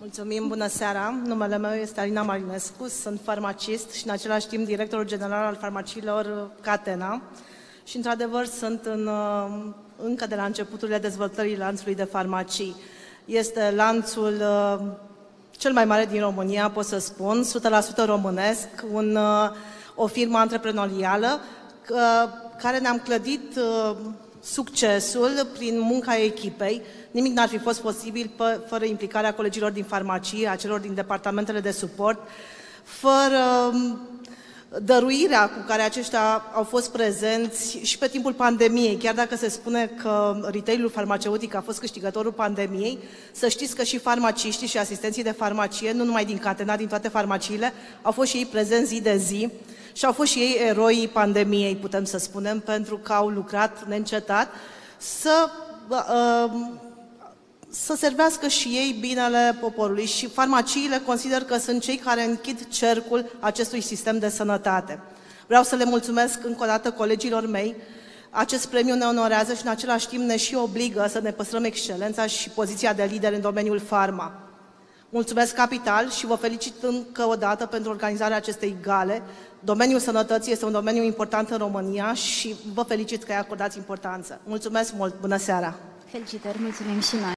Mulțumim, bună seara! Numele meu este Alina Marinescu, sunt farmacist și în același timp directorul general al farmaciilor Catena și într-adevăr sunt încă de la începuturile dezvoltării lanțului de farmacii. Este lanțul cel mai mare din România, pot să spun, 100% românesc, o firmă antreprenorială care ne-am clădit succesul prin munca echipei. Nimic n-ar fi fost posibil fără implicarea colegilor din farmacie, a celor din departamentele de suport, fără dăruirea cu care aceștia au fost prezenți și pe timpul pandemiei. Chiar dacă se spune că retail-ul farmaceutic a fost câștigătorul pandemiei, să știți că și farmaciștii și asistenții de farmacie, nu numai din Catena, din toate farmaciile, au fost și ei prezenți zi de zi și au fost și ei eroii pandemiei, putem să spunem, pentru că au lucrat neîncetat să servească și ei binele poporului și farmaciile consider că sunt cei care închid cercul acestui sistem de sănătate. Vreau să le mulțumesc încă o dată colegilor mei. Acest premiu ne onorează și în același timp ne și obligă să ne păstrăm excelența și poziția de lider în domeniul farma. Mulțumesc capital și vă felicit încă o dată pentru organizarea acestei gale. Domeniul sănătății este un domeniu important în România și vă felicit că îi acordați importanță. Mulțumesc mult! Bună seara! Felicitări, mulțumim și noi!